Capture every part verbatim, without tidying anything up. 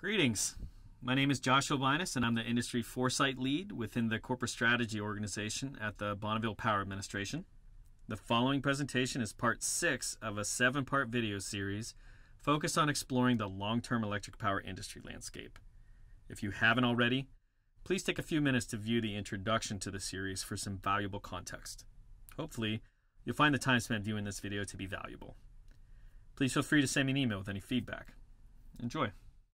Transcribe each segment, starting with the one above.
Greetings. My name is Joshua Linus, and I'm the Industry Foresight Lead within the Corporate Strategy Organization at the Bonneville Power Administration. The following presentation is part six of a seven-part video series focused on exploring the long-term electric power industry landscape. If you haven't already, please take a few minutes to view the introduction to the series for some valuable context. Hopefully, you'll find the time spent viewing this video to be valuable. Please feel free to send me an email with any feedback. Enjoy.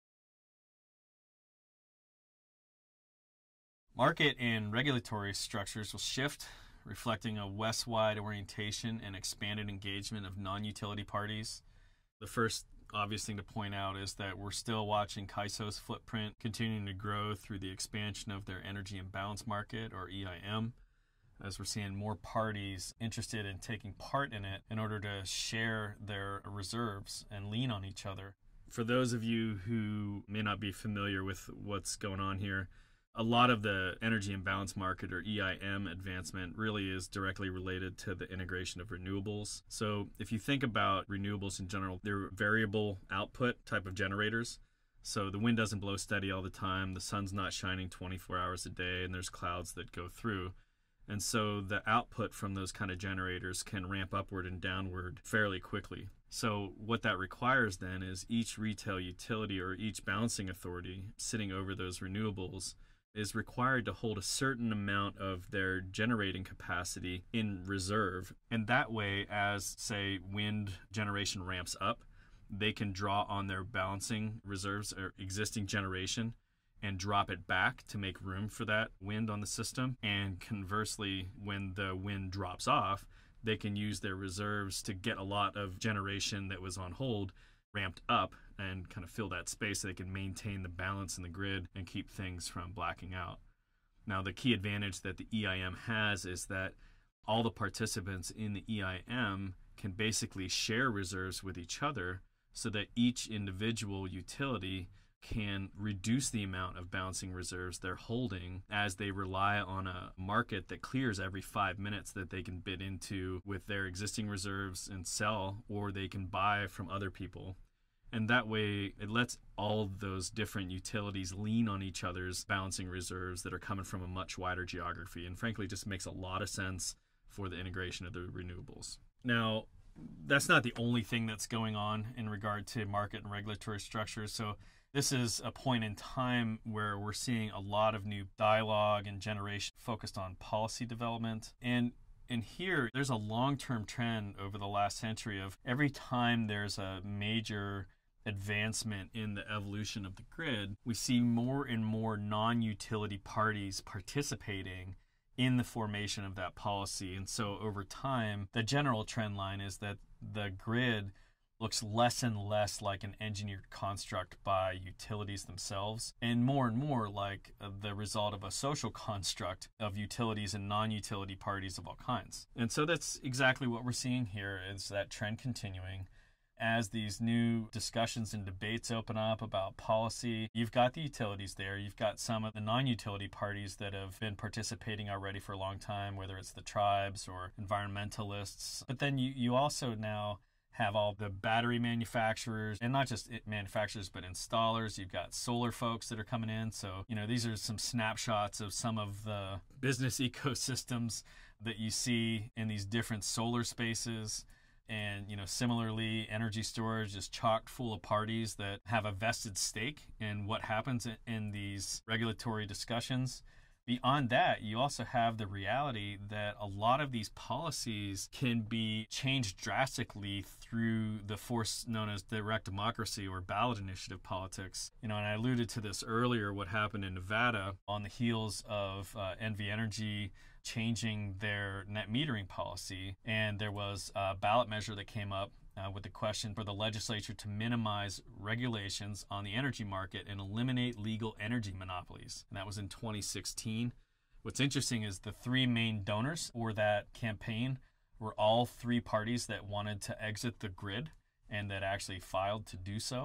Market and regulatory structures will shift, reflecting a west-wide orientation and expanded engagement of non-utility parties. The first obvious thing to point out is that we're still watching CAISO's footprint continuing to grow through the expansion of their energy imbalance market, or E I M, as we're seeing more parties interested in taking part in it in order to share their reserves and lean on each other. For those of you who may not be familiar with what's going on here, a lot of the energy imbalance market, or E I M, advancement really is directly related to the integration of renewables. So if you think about renewables in general, they're variable output type of generators. So the wind doesn't blow steady all the time, the sun's not shining twenty-four hours a day, and there's clouds that go through. And so the output from those kind of generators can ramp upward and downward fairly quickly. So what that requires then is each retail utility or each balancing authority sitting over those renewables is required to hold a certain amount of their generating capacity in reserve. And that way, as, say, wind generation ramps up, they can draw on their balancing reserves or existing generation and drop it back to make room for that wind on the system. And conversely, when the wind drops off, they can use their reserves to get a lot of generation that was on hold ramped up and kind of fill that space so they can maintain the balance in the grid and keep things from blacking out. Now, the key advantage that the E I M has is that all the participants in the E I M can basically share reserves with each other so that each individual utility can reduce the amount of balancing reserves they're holding as they rely on a market that clears every five minutes that they can bid into with their existing reserves and sell, or they can buy from other people. And that way, it lets all those different utilities lean on each other's balancing reserves that are coming from a much wider geography, and frankly, just makes a lot of sense for the integration of the renewables. Now, that's not the only thing that's going on in regard to market and regulatory structures. So this is a point in time where we're seeing a lot of new dialogue and generation focused on policy development. And And here, there's a long-term trend over the last century of every time there's a major advancement in the evolution of the grid, we see more and more non-utility parties participating in the formation of that policy. And so over time, the general trend line is that the grid looks less and less like an engineered construct by utilities themselves, and more and more like the result of a social construct of utilities and non-utility parties of all kinds. And so that's exactly what we're seeing here, is that trend continuing. As these new discussions and debates open up about policy, you've got the utilities there, you've got some of the non-utility parties that have been participating already for a long time, whether it's the tribes or environmentalists. But then you, you also now have all the battery manufacturers, and not just manufacturers, but installers. You've got solar folks that are coming in. So, you know, these are some snapshots of some of the business ecosystems that you see in these different solar spaces. And, you know, similarly, energy storage is chock full of parties that have a vested stake in what happens in these regulatory discussions. Beyond that, you also have the reality that a lot of these policies can be changed drastically through the force known as direct democracy or ballot initiative politics. You know, and I alluded to this earlier, what happened in Nevada on the heels of uh, N V Energy changing their net metering policy. And there was a ballot measure that came up Uh, with the question for the legislature to minimize regulations on the energy market and eliminate legal energy monopolies. And that was in twenty sixteen. What's interesting is the three main donors for that campaign were all three parties that wanted to exit the grid and that actually filed to do so.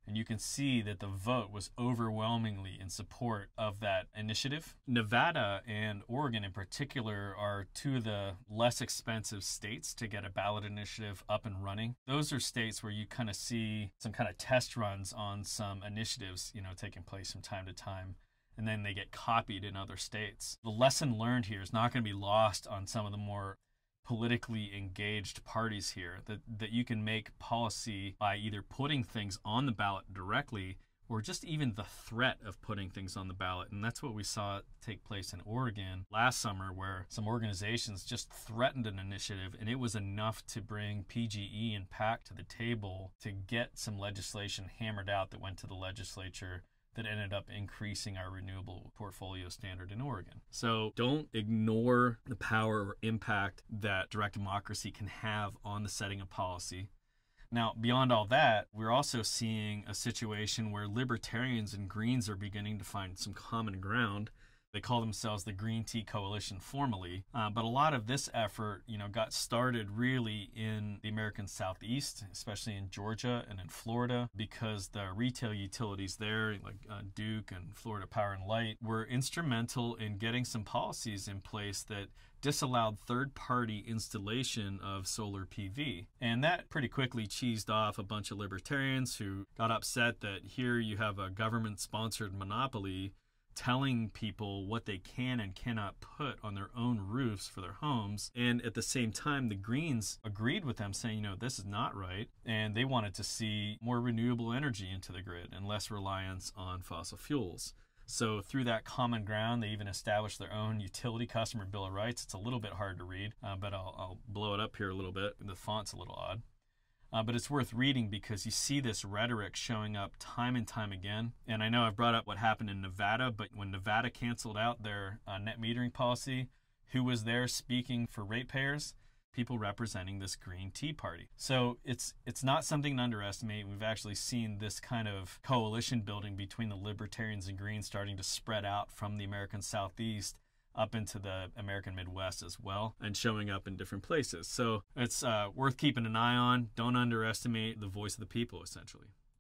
And you can see that the vote was overwhelmingly in support of that initiative. Nevada and Oregon in particular are two of the less expensive states to get a ballot initiative up and running. Those are states where you kind of see some kind of test runs on some initiatives, you know, taking place from time to time, and then they get copied in other states. The lesson learned here is not going to be lost on some of the more politically engaged parties here, that, that you can make policy by either putting things on the ballot directly or just even the threat of putting things on the ballot. And that's what we saw take place in Oregon last summer, where some organizations just threatened an initiative, and it was enough to bring P G E and PAC to the table to get some legislation hammered out that went to the legislature that ended up increasing our renewable portfolio standard in Oregon. So don't ignore the power or impact that direct democracy can have on the setting of policy. Now, beyond all that, we're also seeing a situation where libertarians and Greens are beginning to find some common ground. They call themselves the Green Tea Coalition formally, uh, but a lot of this effort, you know, got started really in the American Southeast, especially in Georgia and in Florida, because the retail utilities there, like uh, Duke and Florida Power and Light, were instrumental in getting some policies in place that disallowed third-party installation of solar P V. And that pretty quickly cheesed off a bunch of libertarians who got upset that here you have a government-sponsored monopoly telling people what they can and cannot put on their own roofs for their homes. And at the same time, the Greens agreed with them, saying, you know, this is not right. And they wanted to see more renewable energy into the grid and less reliance on fossil fuels. So through that common ground, they even established their own utility customer bill of rights. It's a little bit hard to read, uh, but I'll, I'll blow it up here a little bit. The font's a little odd. Uh, but it's worth reading because you see this rhetoric showing up time and time again. And I know I've brought up what happened in Nevada, but when Nevada canceled out their uh, net metering policy, who was there speaking for ratepayers? People representing this Green Tea Party. So it's it's not something to underestimate. We've actually seen this kind of coalition building between the Libertarians and Greens starting to spread out from the American Southeast up into the American Midwest as well, and showing up in different places. So it's uh, worth keeping an eye on. Don't underestimate the voice of the people, essentially.